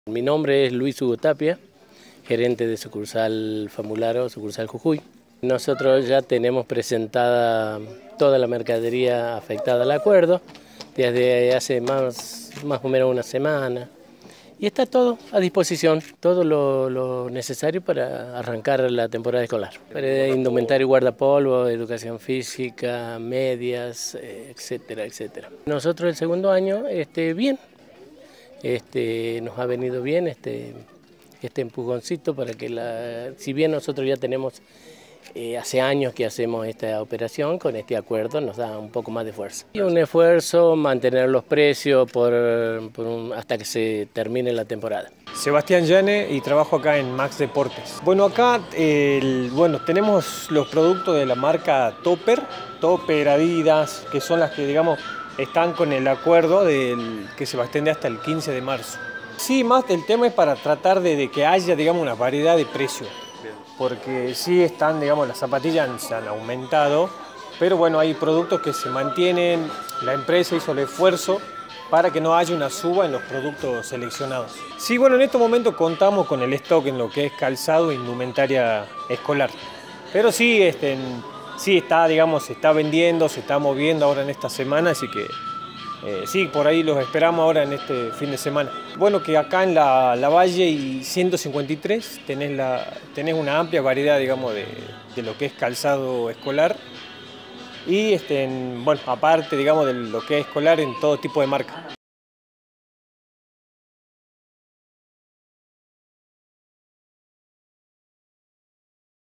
Mi nombre es Luis Hugo Tapia, gerente de sucursal Famularo, sucursal Jujuy. Nosotros ya tenemos presentada toda la mercadería afectada al acuerdo desde hace más o menos una semana. Y está todo a disposición, todo lo necesario para arrancar la temporada escolar. Indumentario, guardapolvo, educación física, medias, etcétera, etcétera. Nosotros el segundo año, bien. Nos ha venido bien este empujoncito para que si bien nosotros ya tenemos hace años que hacemos esta operación, con este acuerdo nos da un poco más de fuerza. Y un esfuerzo, mantener los precios hasta que se termine la temporada. Sebastián Llane y trabajo acá en Max Deportes. Bueno, acá tenemos los productos de la marca Topper, Adidas, que son las que digamos están con el acuerdo que se va a extender hasta el 15 de marzo. Sí, más el tema es para tratar de que haya digamos una variedad de precios. Porque sí están, digamos, las zapatillas se han aumentado, pero bueno, hay productos que se mantienen, la empresa hizo el esfuerzo para que no haya una suba en los productos seleccionados. Sí, bueno, en estos momentos contamos con el stock en lo que es calzado e indumentaria escolar, pero sí, sí está, digamos, se está vendiendo, se está moviendo ahora en esta semana, así que sí, por ahí los esperamos ahora en este fin de semana. Bueno, que acá en la Valle y 153 tenés una amplia variedad, digamos, de lo que es calzado escolar y, bueno, aparte, digamos, de lo que es escolar en todo tipo de marca.